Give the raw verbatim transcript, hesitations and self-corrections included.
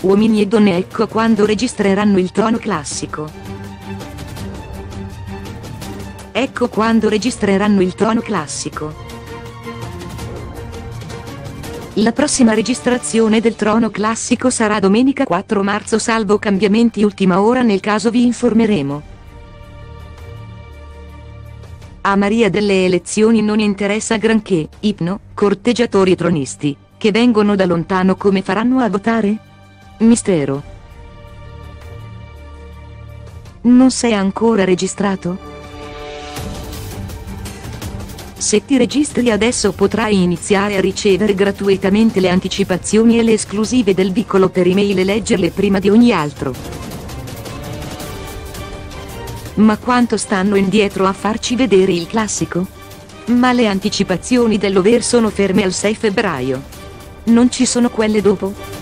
uomini e donne, ecco quando registreranno il trono classico. Ecco quando registreranno il trono classico. La prossima registrazione del trono classico sarà domenica quattro marzo, salvo cambiamenti ultima ora, nel caso vi informeremo. A Maria delle elezioni non interessa granché, ipno, corteggiatori e tronisti, che vengono da lontano, come faranno a votare? Mistero. Non sei ancora registrato? Se ti registri adesso potrai iniziare a ricevere gratuitamente le anticipazioni e le esclusive del Vicolo per email e leggerle prima di ogni altro. Ma quanto stanno indietro a farci vedere il classico? Ma le anticipazioni dell'Over sono ferme al sei febbraio. Non ci sono quelle dopo?